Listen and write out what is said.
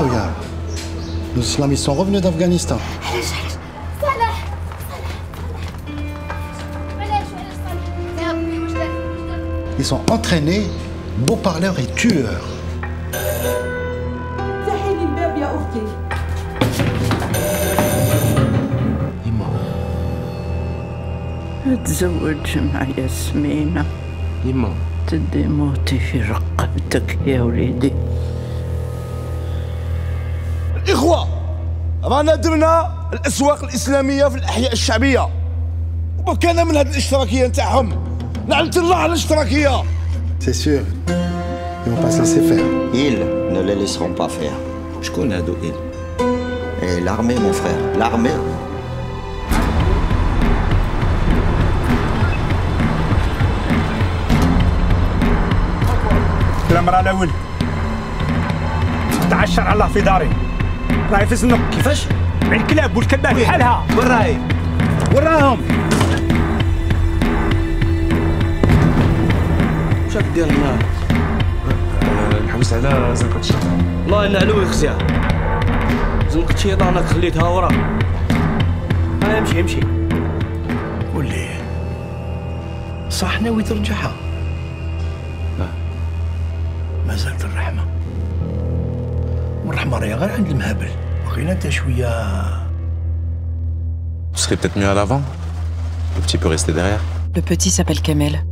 regarde. Nos islamistes sont revenus d'Afghanistan. Ils sont entraînés, beaux parleurs et tueurs. اتزوج مع ياسمينة. يما تدي موتي في رقبتك يا وليدي. الإخوة، رانا درنا الأسواق الإسلامية في الأحياء الشعبية وبكينا من هذه الاشتراكية نتاعهم. لعنة الله على الاشتراكية. C'est sûr, ils vont pas se laisser faire. Ils ne les laisseront pas faire. Je connais d'où ils. Et l'armée, mon frère, l'armée. الامر الاول تعشر على الله في داري راهي في الزنق. كيفاش؟ مع الكلاب والكلبات بحالها. وين راهي؟ وراهم. واش راك دير هنا؟ نحوس على زنقة الشيطان. والله ان علوي خزيها. زنقة شيطانك خليتها ورا. ها امشي امشي. قول لي صح ناوي ترجعها؟ ما زالت الرحمة، والرحمة راهي غير عند المهبل، بقينا انت شوية. Vous serez peut-être mieux à l'avant. Le petit peut rester derrière. Le petit s'appelle Kamel.